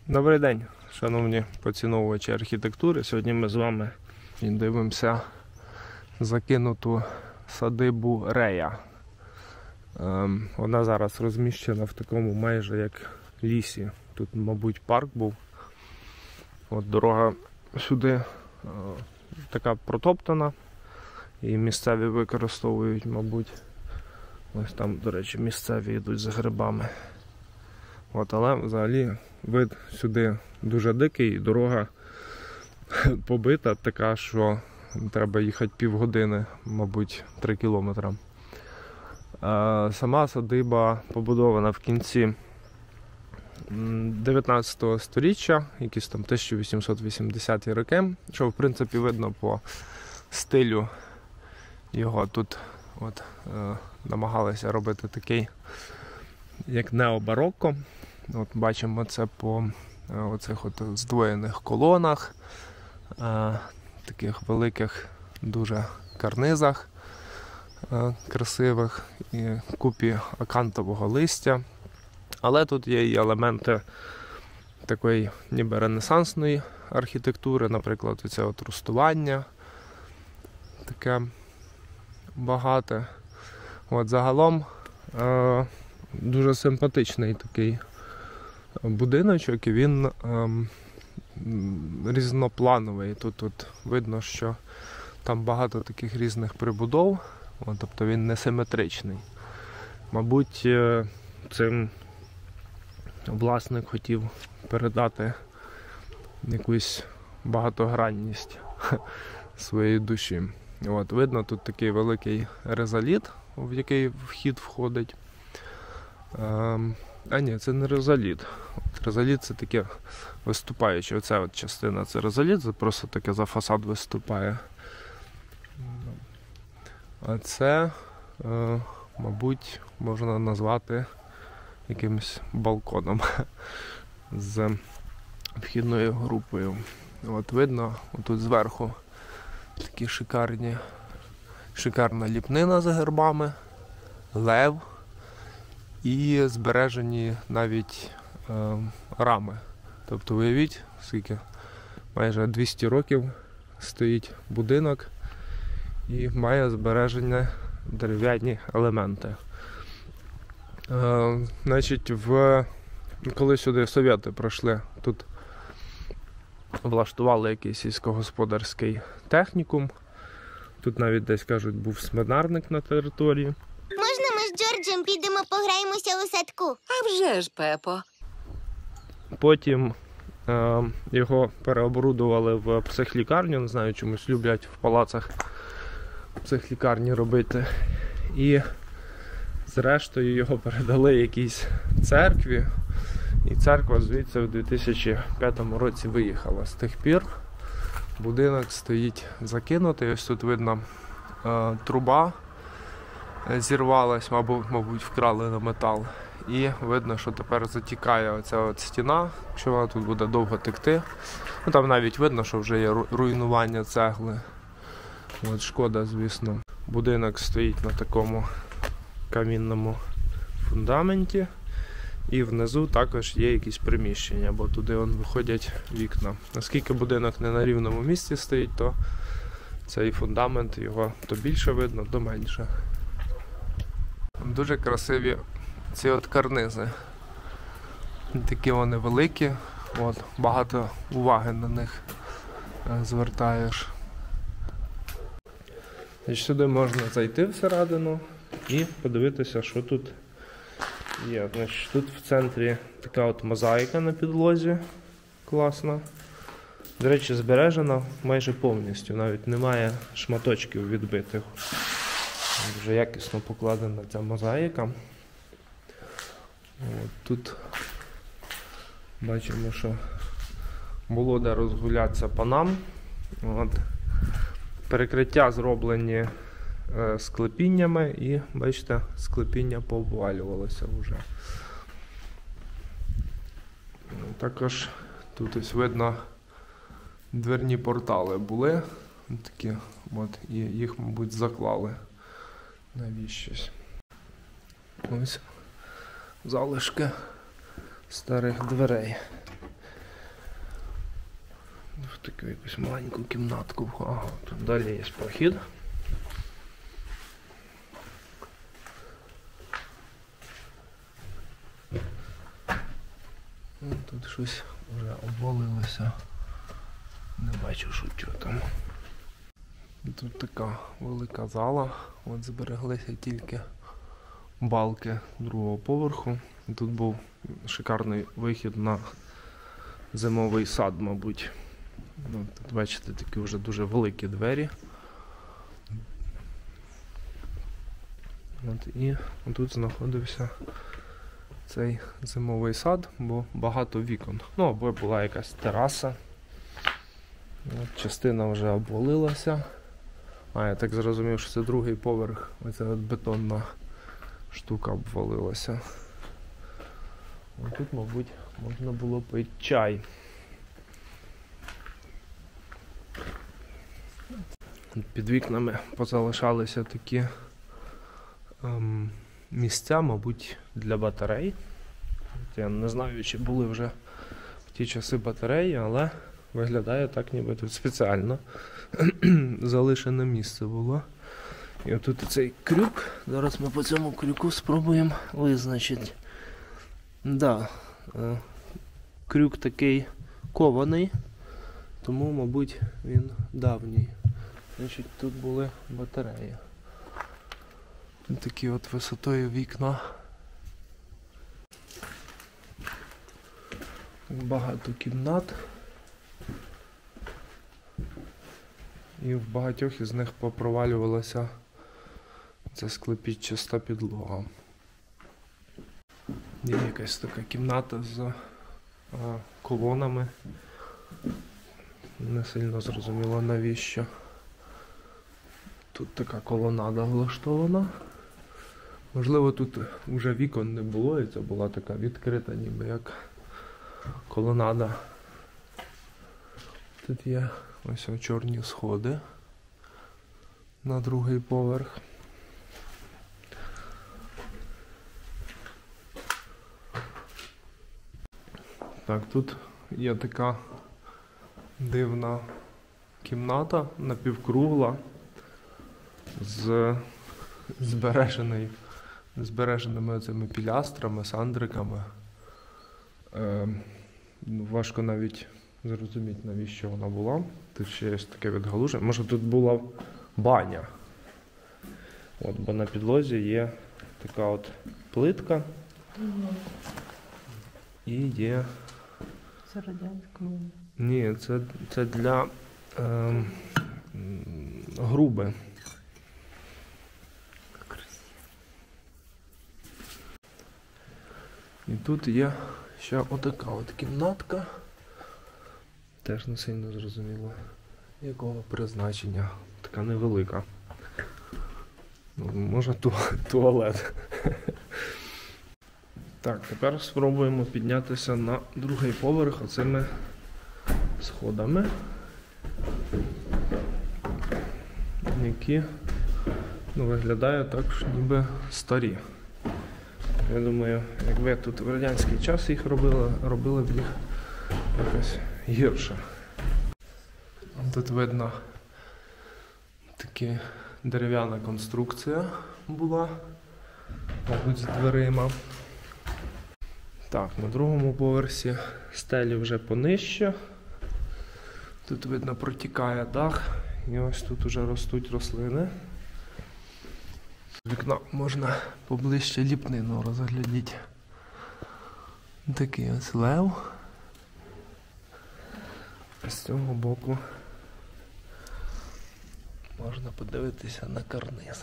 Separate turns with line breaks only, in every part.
Добрий день, шановні поціновувачі архітектури. Сьогодні ми з вами дивимося закинуту садибу Рея. Вона зараз розміщена в такому майже як лісі. Тут, мабуть, парк був. От дорога сюди така протоптана. І місцеві використовують, мабуть. Ось там, до речі, місцеві йдуть за грибами. От, але взагалі вид сюди дуже дикий, дорога побита така, що треба їхати півгодини, мабуть, 3 кілометри. Сама садиба побудована в кінці 19 століття, якісь там 1880-ті роки, що в принципі видно по стилю його. Тут от, намагалися робити такий, як необарокко. От бачимо це по оцих от здвоєних колонах, таких великих дуже карнизах красивих і купі акантового листя. Але тут є і елементи такої ніби ренесансної архітектури, наприклад, оце от рустування таке багате. От загалом дуже симпатичний такий будиночок, і він різноплановий. Тут видно, що там багато таких різних прибудов, тобто він не симетричний. Мабуть, цим власник хотів передати якусь багатогранність своєї душі. От, видно, тут такий великий ризаліт, в який вхід входить. Ні, це не ризаліт. Ризаліт це таке виступаюче. Оця от частина це ризаліт, це просто таке за фасад виступає. А це, мабуть, можна назвати якимось балконом з вхідною групою. От видно, тут зверху такі шикарна ліпнина за гербами, лев і збережені навіть рами. Тобто уявіть, скільки майже 200 років стоїть будинок і має збережені дерев'яні елементи. Значить, коли сюди совєти прийшли, тут влаштували якийсь сільськогосподарський технікум. Тут навіть десь, кажуть, був сминарник на території.
Можна ми з Джорджем підемо пограємося у садку?
А вже ж, Пепо.
Потім його переоборудували в психлікарню, не знаю, чомусь люблять в палацах психлікарні робити. І зрештою його передали якійсь церкві. І церква звідси в 2005 році виїхала. З тих пір будинок стоїть закинутий. Ось тут видно труба зірвалась, мабуть, вкрали на метал. І видно, що тепер затікає оця от стіна, якщо вона тут буде довго текти. Ну, там навіть видно, що вже є руйнування цегли. От, шкода, звісно. Будинок стоїть на такому камінному фундаменті. І внизу також є якісь приміщення, бо туди виходять вікна. Оскільки будинок не на рівному місці стоїть, то цей фундамент, його то більше видно, то менше. Дуже красиві ці от карнизи. Такі вони великі, от, багато уваги на них звертаєш. І сюди можна зайти всередину і подивитися, що тут є. Значить, тут в центрі така от мозаїка на підлозі, класна. До речі, збережена майже повністю, навіть немає шматочків відбитих. Вже якісно покладена ця мозаїка. От, тут бачимо, що було де розгулятися панам. От. Перекриття зроблені склепіннями і, бачите, склепіння пообвалювалося вже. Також тут ось видно дверні портали були такі, от, і їх, мабуть, заклали навіщось. Ось залишки старих дверей. в таку якусь маленьку кімнатку. Ага, тут далі є прохід. Тут щось вже обвалилося. Не бачу, що там. Тут така велика зала. От збереглися тільки балки другого поверху. Тут був шикарний вихід на зимовий сад, мабуть. Тут бачите, такі вже дуже великі двері. І тут знаходився цей зимовий сад, бо багато вікон. Ну, або була якась тераса. Частина вже обвалилася. Я так зрозумів, що це другий поверх. Оця от бетонна штука обвалилася. Тут, мабуть, можна було пити чай. Під вікнами позалишалися такі місця, мабуть, для батарей. Я не знаю, чи були вже в ті часи батареї, але виглядає так, ніби тут спеціально залишене місце було. І отут цей крюк. Зараз ми по цьому крюку спробуємо визначити. Да, крюк такий кований, тому, мабуть, він давній. Значить, тут були батареї. Тут такі от висотою вікна. Багато кімнат. І в багатьох із них попровалювалася ця склепічаста підлога. Є якась така кімната з колонами. Не сильно зрозуміло навіщо. Тут така колонада влаштована. Можливо, тут вже вікон не було, і це була така відкрита, ніби як колонада. Тут є ось чорні сходи на другий поверх. Так, тут є така дивна кімната, напівкругла, з збереженими цими пілястрами, сандриками. Важко навіть зрозуміти, навіщо вона була. Тут ще є таке відгалуження. Може, тут була баня. От, бо на підлозі є така от плитка. І є...
Це радянська?
Ні, це для груби. І тут є ще отака от кімнатка. Теж не сильно зрозуміло, якого призначення. Така невелика. Може туалет. Так, тепер спробуємо піднятися на другий поверх оцими сходами, які виглядають так, що ніби старі. Я думаю, якби тут в радянський час їх робили б їх якось гірше. Тут видно така дерев'яна конструкція була, мабуть, з дверима. Так, на другому поверсі стелі вже понижче. Тут, видно, протікає дах. І ось тут вже ростуть рослини. З вікна можна поближче ліпнину розглядіти. Такий ось лев. З цього боку можна подивитися на карниз.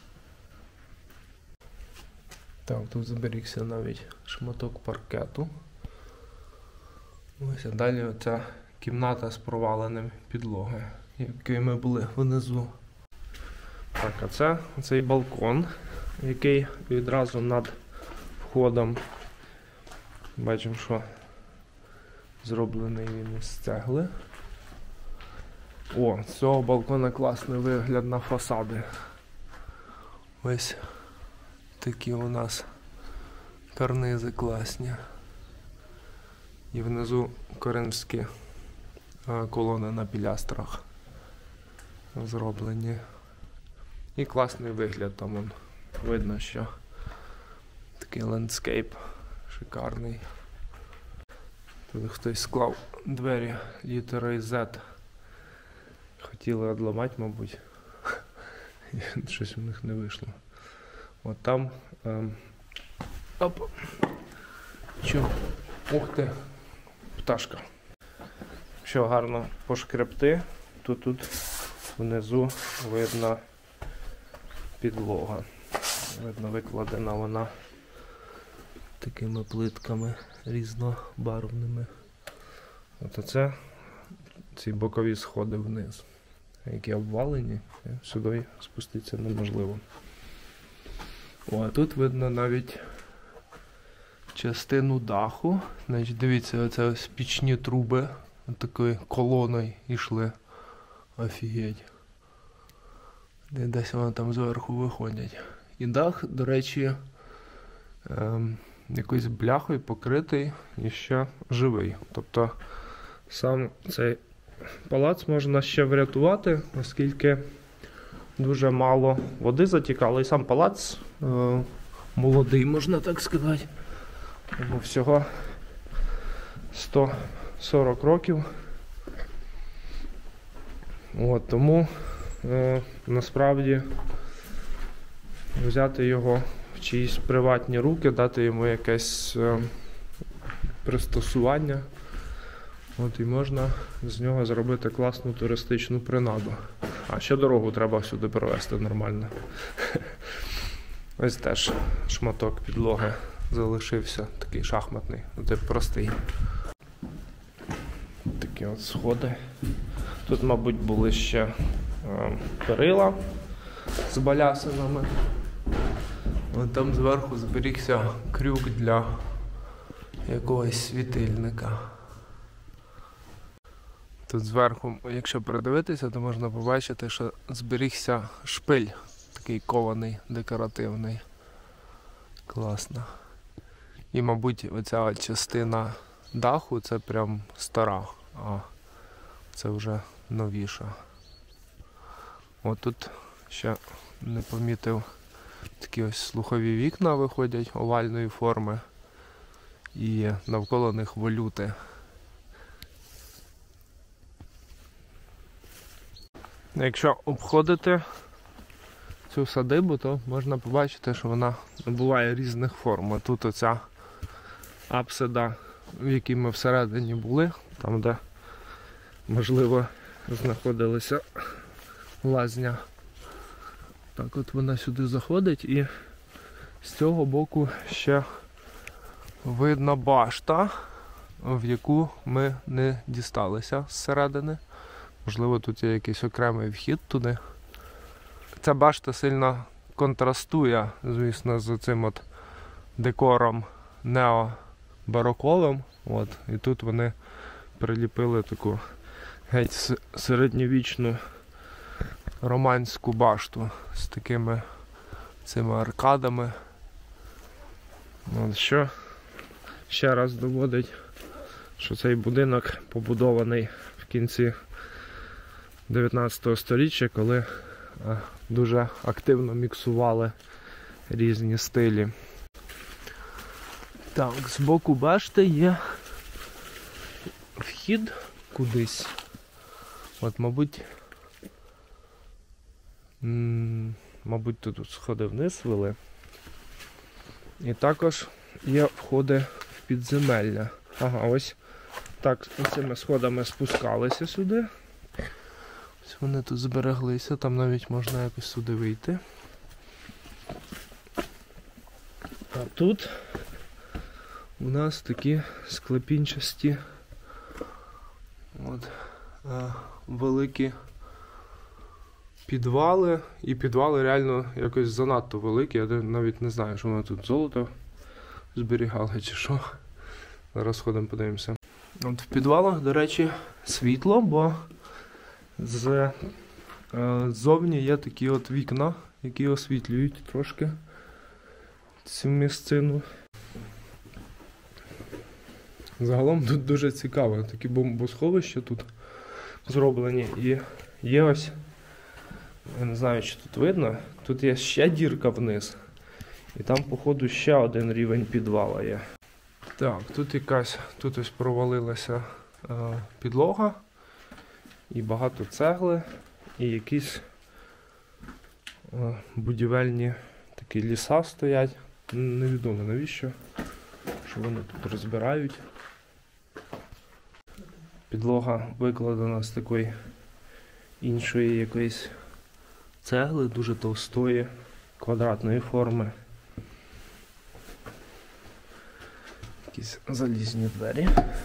Так, тут зберігся навіть шматок паркету. Ось, а далі оця кімната з проваленим підлогою, якою ми були внизу. Так, а це цей балкон, який відразу над входом. Бачимо, що зроблений він із цегли. О, з цього балкона класний вигляд на фасади. Ось такі у нас карнизи класні. І внизу коринфські колони на пілястрах зроблені. І класний вигляд, там вон видно, що такий ландскейп шикарний. Тут хтось склав двері літерою Z. Хотіли одламати, мабуть. Щось у них не вийшло. От там... Оп! Чу? Ух ти! Пташка. Що гарно пошкребти. Тут внизу видно підлога. Видно, викладена вона такими плитками різнобарвними. От оце ці бокові сходи вниз, які обвалені, сюди спуститися неможливо. О, а тут видно навіть частину даху. Значить, дивіться, оце ось пічні труби такою колоною йшли. Офігеть. Десь вони там зверху виходять. І дах, до речі, якоюсь бляхою покритий і ще живий. Тобто сам цей палац можна ще врятувати, оскільки дуже мало води затікало. І сам палац молодий, можна так сказати. Йому всього 140 років. От, тому насправді взяти його в чиїсь приватні руки, дати йому якесь пристосування. От, і можна з нього зробити класну туристичну принаду. А ще дорогу треба сюди провести нормально. Ось теж шматок підлоги залишився, такий шахматний, тип простий. Такі от сходи. Тут, мабуть, були ще перила з балясинами. От там зверху зберігся крюк для якогось світильника. Тут зверху, якщо придивитися, то можна побачити, що зберігся шпиль, такий кований, декоративний. Класно. І, мабуть, оця от частина даху, це прям стара, а це вже новіша. От тут ще не помітив, такі ось слухові вікна виходять овальної форми і навколо них волюти. Якщо обходити цю садибу, то можна побачити, що вона набуває різних форм. Тут оця апсида, в якій ми всередині були, там де, можливо, знаходилася лазня. Так от вона сюди заходить, і з цього боку ще видно башта, в яку ми не дісталися зсередини. Можливо, тут є якийсь окремий вхід туди. Ця башта сильно контрастує, звісно, з цим от декором необароковим. От. І тут вони приліпили таку геть середньовічну романську башту з такими цими аркадами. От, що ще раз доводить, що цей будинок побудований в кінці 19 століття, коли дуже активно міксували різні стилі. Так, з боку башти є вхід кудись. От, мабуть, тут сходи вниз вели. І також є входи в підземелля. Ага, ось так цими сходами спускалися сюди. Ось вони тут збереглися, там навіть можна якось сюди вийти. А тут у нас такі склепінчасті великі підвали. І підвали реально якось занадто великі. Я навіть не знаю, що вони тут золото зберігали чи що. Зараз сходимо, подивимося. От в підвалах, до речі, світло, бо ззовні є такі от вікна, які освітлюють трошки цю місцину. Загалом тут дуже цікаво. Такі бомбосховища тут зроблені. І є ось, я не знаю, чи тут видно, тут є ще дірка вниз. І там, походу, ще один рівень підвала є. Так, тут ось провалилася підлога. І багато цегли. І якісь будівельні такі ліса стоять. Невідомо навіщо, що вони тут розбирають. Підлога викладена з такої іншої якоїсь цегли, дуже товстої, квадратної форми. Якісь залізні двері.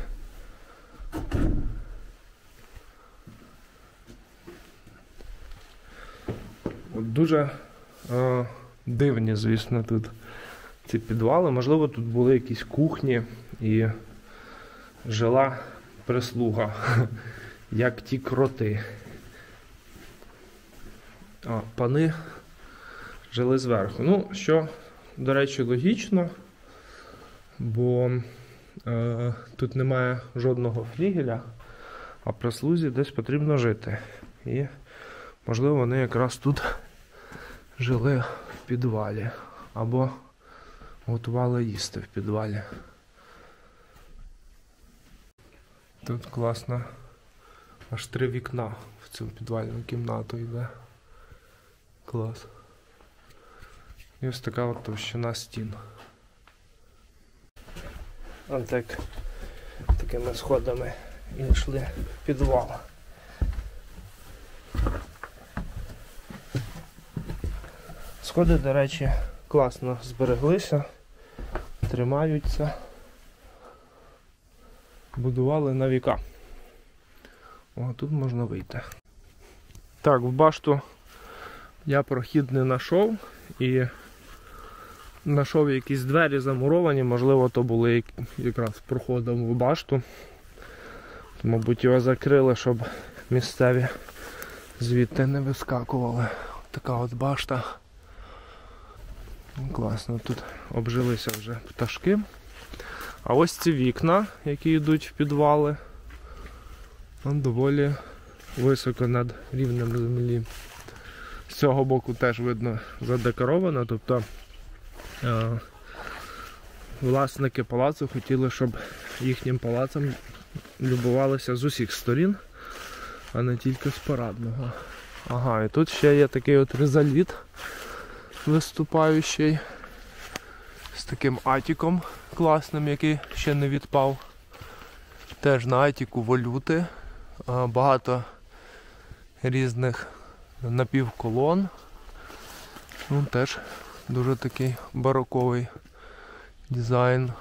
От дуже дивні, звісно, тут ці підвали. Можливо, тут були якісь кухні і жила прислуга, як ті кроти. А пани жили зверху. Ну, що, до речі, логічно, бо тут немає жодного флігеля, а прислузі десь потрібно жити. І, можливо, вони якраз тут жили в підвалі. Або готували їсти в підвалі. Тут класно. Аж 3 вікна в цю підвальну кімнату йде. Клас. І ось така от товщина стін. Ось так, такими сходами і йшли в підвал. Сходи, до речі, класно збереглися, тримаються, будували на віка. О, тут можна вийти. Так, в башту я прохід не знайшов і знайшов якісь двері замуровані, можливо, то були якраз проходом в башту. Мабуть, його закрили, щоб місцеві звідти не вискакували. Така от башта. Класно, тут обжилися вже пташки. А ось ці вікна, які йдуть в підвали, доволі високо над рівнем землі. З цього боку теж видно задекоровано, тобто власники палацу хотіли, щоб їхнім палацом любувалися з усіх сторін, а не тільки з парадного. Ага, і тут ще є такий от ризаліт виступаючий з таким атіком класним, який ще не відпав. Теж на атіку валюти, багато різних напівколон. Ну, теж дуже такий бароковий дизайн.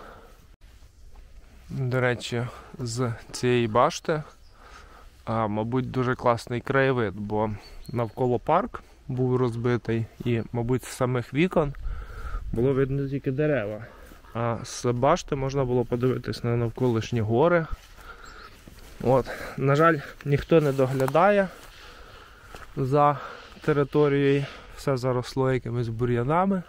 До речі, з цієї башти, мабуть, дуже класний краєвид, бо навколо парк був розбитий і, мабуть, з самих вікон було видно тільки дерева. А з башти можна було подивитись на навколишні гори. От. На жаль, ніхто не доглядає за територією, все заросло якимись бур'янами.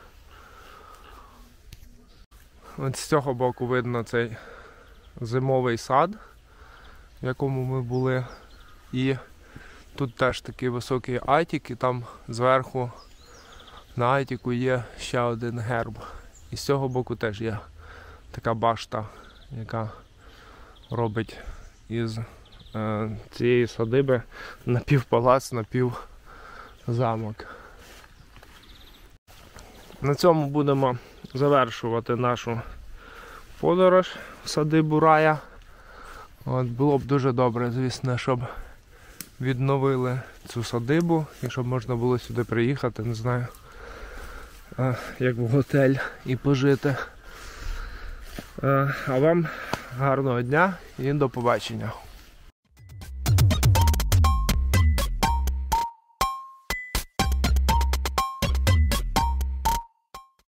От з цього боку видно цей зимовий сад, в якому ми були. І тут теж такий високий атік, і там зверху на атіку є ще один герб. І з цього боку теж є така башта, яка робить із цієї садиби напівпалац, напівзамок. На цьому будемо завершувати нашу подорож в садибу Рая. От, було б дуже добре, звісно, щоб відновили цю садибу і щоб можна було сюди приїхати, не знаю, як в готель і пожити. А вам гарного дня і до побачення.